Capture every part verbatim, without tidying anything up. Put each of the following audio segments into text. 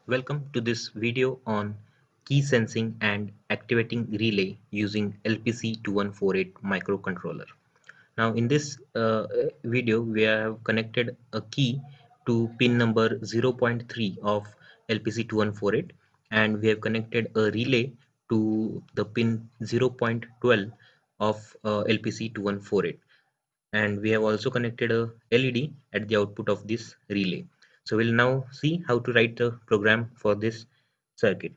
Welcome to this video on key sensing and activating relay using L P C two one four eight microcontroller. Now in this uh, video we have connected a key to pin number zero point three of L P C two one four eight, and we have connected a relay to the pin zero point one two of uh, L P C two one four eight, and we have also connected a L E D at the output of this relay. So we'll now see how to write the program for this circuit.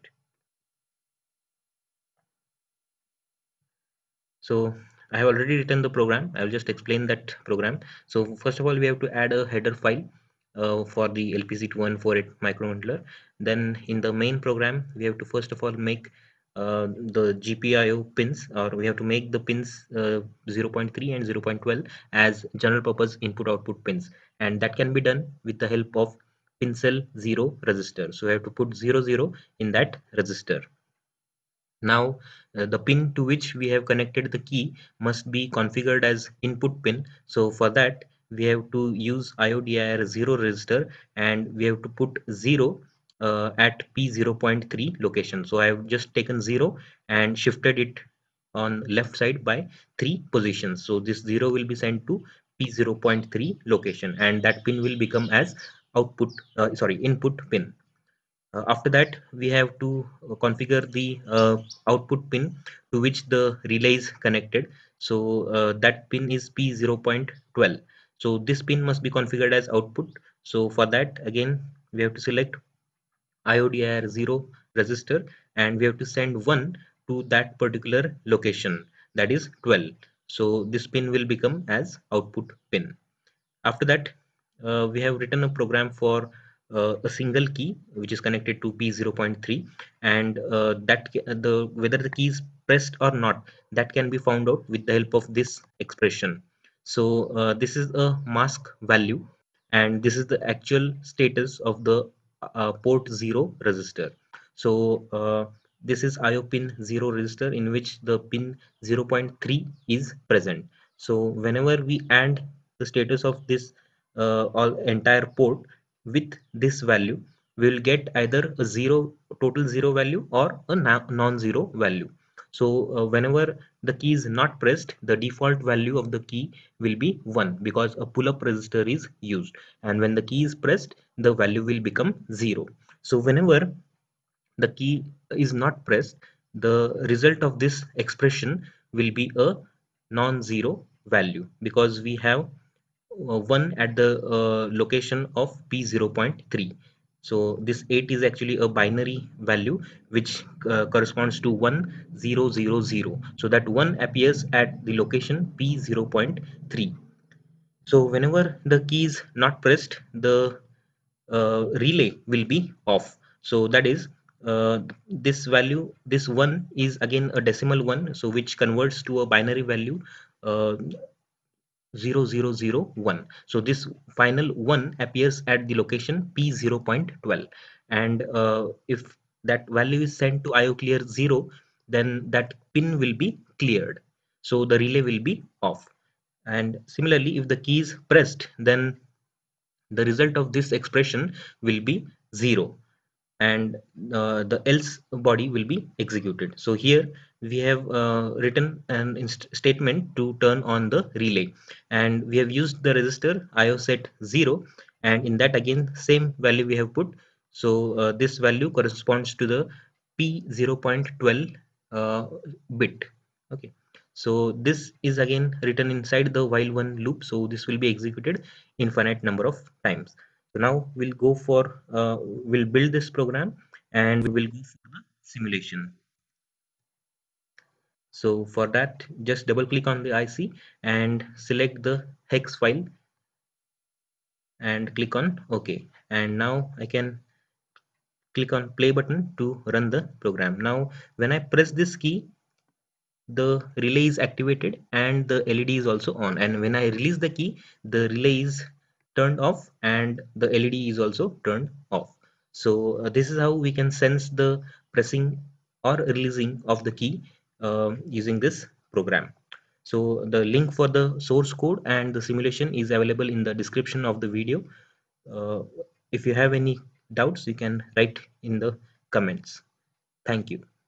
So I have already written the program. I will just explain that program. So first of all, we have to add a header file uh, for the L P C two one four eight microcontroller. Then in the main program, we have to first of all make uh, the G P I O pins, or we have to make the pins uh, zero point three and zero point one two as general purpose input output pins, and that can be done with the help of pin cell zero resistor. So we have to put zero zero in that resistor. Now uh, the pin to which we have connected the key must be configured as input pin. So for that we have to use I O D I R zero resistor, and we have to put zero uh, at P zero point three location. So I have just taken zero and shifted it on left side by three positions. So this zero will be sent to P zero point three location, and that pin will become as output uh, sorry input pin. Uh, after that we have to uh, configure the uh, output pin to which the relay is connected. So uh, that pin is P zero point one two. So this pin must be configured as output. So for that again we have to select I O D I R zero resistor, and we have to send one to that particular location, that is twelve. So this pin will become as output pin. After that uh, we have written a program for uh, a single key which is connected to P zero point three, and uh, that the whether the key is pressed or not, that can be found out with the help of this expression. So uh, this is a mask value, and this is the actual status of the uh, port zero resistor. So uh, this is I O pin zero resistor in which the pin zero point three is present. So whenever we add the status of this uh, all entire port with this value, we will get either a zero total zero value or a non-zero value. So uh, whenever the key is not pressed, the default value of the key will be one, because a pull-up resistor is used, and when the key is pressed the value will become zero. So whenever the key is not pressed, the result of this expression will be a non-zero value, because we have uh, one at the uh, location of P zero point three. So this eight is actually a binary value which uh, corresponds to one zero zero zero. So that one appears at the location P zero point three. So whenever the key is not pressed, the uh, relay will be off. So that is uh, this value, this one is again a decimal one, so which converts to a binary value uh, zero zero zero one. So this final one appears at the location P zero point one two, and uh, if that value is sent to I O clear zero, then that pin will be cleared, so the relay will be off. And similarly, if the key is pressed, then the result of this expression will be zero, and uh, the else body will be executed. So here we have uh, written an statement to turn on the relay, and we have used the resistor I O set zero, and in that again same value we have put. So uh, this value corresponds to the P zero point one two uh, bit. Okay, so this is again written inside the while one loop, so this will be executed infinite number of times. So now we'll go for uh, we'll build this program, and we will go for the simulation. So for that, just double click on the I C and select the hex file and click on OK. And now I can click on play button to run the program. Now when I press this key, the relay is activated and the L E D is also on, and when I release the key, the relay is turned off and the L E D is also turned off. So uh, this is how we can sense the pressing or releasing of the key uh, using this program. So the link for the source code and the simulation is available in the description of the video. Uh, if you have any doubts, you can write in the comments. Thank you.